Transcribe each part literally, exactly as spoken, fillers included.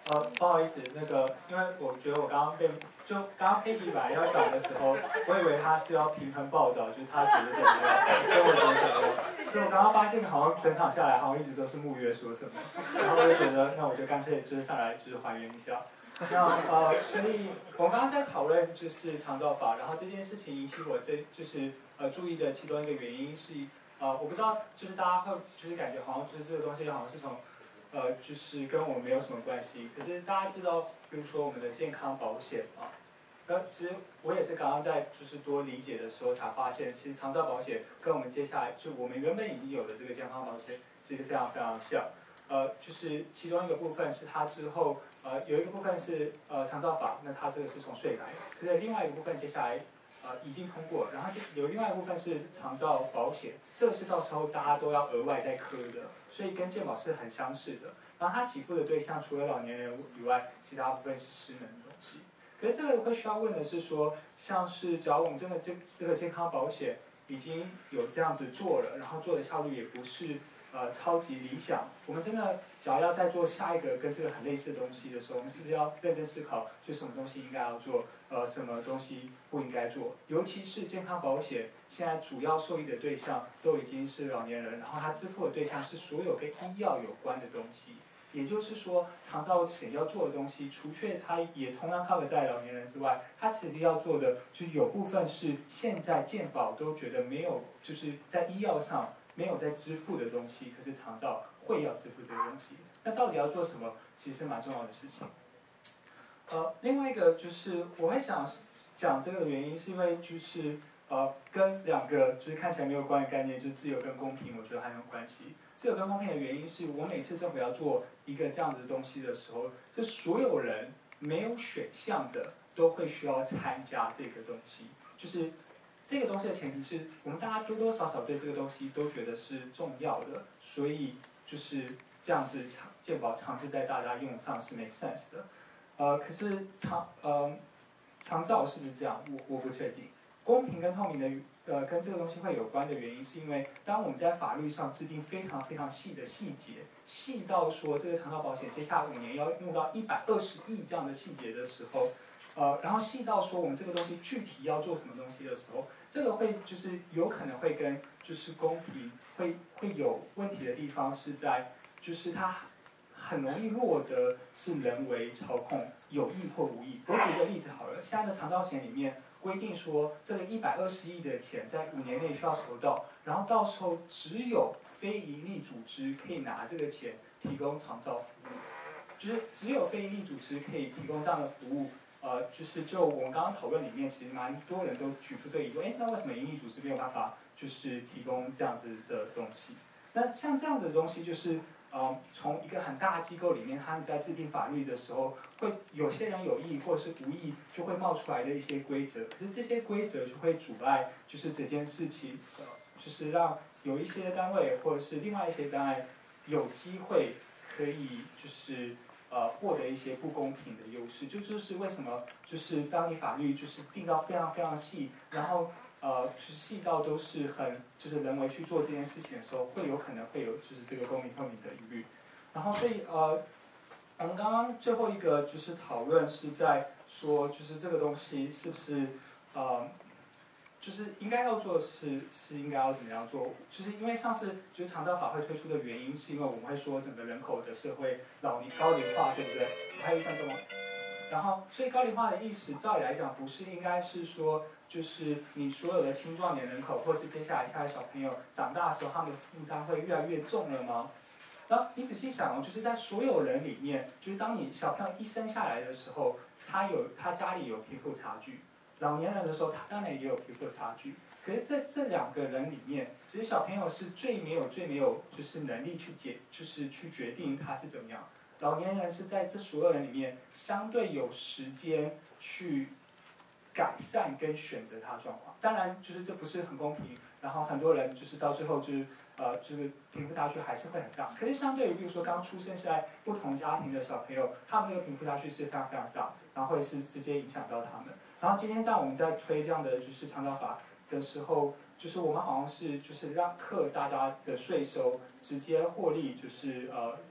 呃，不好意思，那个，因为我觉得我刚刚被，就刚刚佩蒂本来要讲的时候，我以为他是要平衡报道，就是他觉得怎么样，跟我觉得怎么样，所以我刚刚发现好像整场下来好像一直都是木月说什么，然后我就觉得，那我就干脆就是上来就是还原一下。那呃，所以我们刚刚在讨论就是长照法，然后这件事情引起我这就是呃注意的其中一个原因是，呃，我不知道就是大家会就是感觉好像就是这个东西好像是从。呃，就是跟我们没有什么关系。可是大家知道，比如说我们的健康保险啊，那其实我也是刚刚在就是多理解的时候才发现，其实长照保险跟我们接下来就我们原本已经有的这个健康保险其实非常非常像。呃，就是其中一个部分是它之后呃有一个部分是呃长照法，那它这个是从税来，可是另外一个部分接下来。呃，已经通过，然后有另外一部分是长照保险，这个是到时候大家都要额外再科的，所以跟健保是很相似的。然后它给付的对象除了老年人以外，其他部分是失能的东西。可是这个会需要问的是说，像是只要我们真的这这个健康保险已经有这样子做了，然后做的效率也不是呃超级理想，我们真的只要要再做下一个跟这个很类似的东西的时候，我们是不是要认真思考，就什么东西应该要做？呃，什么东西不应该做？尤其是健康保险，现在主要受益的对象都已经是老年人，然后它支付的对象是所有跟医药有关的东西。也就是说，长照险要做的东西，除却它也同样 cover 在老年人之外，它其实要做的就是有部分是现在健保都觉得没有，就是在医药上没有在支付的东西，可是长照会要支付这个东西。那到底要做什么，其实是蛮重要的事情。呃，另外一个就是我会想讲这个的原因，是因为就是呃跟两个就是看起来没有关的概念，就是自由跟公平，我觉得很有关系。自由跟公平的原因是我每次政府要做一个这样子的东西的时候，就所有人没有选项的都会需要参加这个东西。就是这个东西的前提是我们大家多多少少对这个东西都觉得是重要的，所以就是这样子长健保长期在大家用上是 make sense 的。呃，可是长呃长照是不是这样？我我不确定。公平跟透明的呃跟这个东西会有关的原因，是因为当我们在法律上制定非常非常细的细节，细到说这个长照保险接下来五年要用到一百二十亿这样的细节的时候，呃，然后细到说我们这个东西具体要做什么东西的时候，这个会就是有可能会跟就是公平会会有问题的地方是在就是它。很容易落得是人为操控，有意或无意。我举个例子好了，现在的长照险里面规定说，这个一百二十亿的钱在五年内需要筹到，然后到时候只有非营利组织可以拿这个钱提供长照服务，就是只有非营利组织可以提供这样的服务。呃，就是就我们刚刚讨论里面，其实蛮多人都举出这个疑问，哎，那为什么营利组织没有办法就是提供这样子的东西？那像这样子的东西，就是。呃，从一个很大的机构里面，他们在制定法律的时候，会有些人有意或者是无意，就会冒出来的一些规则。可是这些规则就会阻碍，就是这件事情，呃，就是让有一些单位或者是另外一些单位有机会可以就是呃获得一些不公平的优势。就就是为什么，就是当你法律就是定到非常非常细，然后。呃，就是细到都是很就是人为去做这件事情的时候，会有可能会有就是这个公平透明的疑虑。然后所以呃，我们刚刚最后一个就是讨论是在说，就是这个东西是不是呃，就是应该要做是是应该要怎么样做？就是因为像是就是长照法会推出的原因，是因为我们会说整个人口的社会老龄高龄化，对不对？还有一分钟吗？然后，所以高龄化的意思，照理来讲，不是应该是说，就是你所有的青壮年人口，或是接下来下来小朋友长大的时候，他们的负担会越来越重了吗？然后你仔细想哦，就是在所有人里面，就是当你小朋友一生下来的时候，他有他家里有贫富差距；老年人的时候，他当然也有贫富差距。可是，在这两个人里面，其实小朋友是最没有、最没有就是能力去解，就是去决定他是怎么样。老年人是在这所有人里面相对有时间去改善跟选择他的状况。当然，就是这不是很公平，然后很多人就是到最后就是呃，这个贫富差距还是会很大。可是相对于，比如说刚出生在不同家庭的小朋友，他们这个贫富差距是非常非常大，然后会是直接影响到他们。然后今天在我们在推这样的就是长照法的时候，就是我们好像是就是让课大家的税收直接获利，就是呃。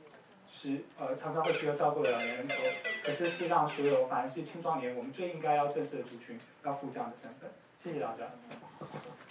是呃常常会需要照顾的老年人口，可是是让所有反而是青壮年我们最应该要正视的族群要负这样的身份。谢谢大家。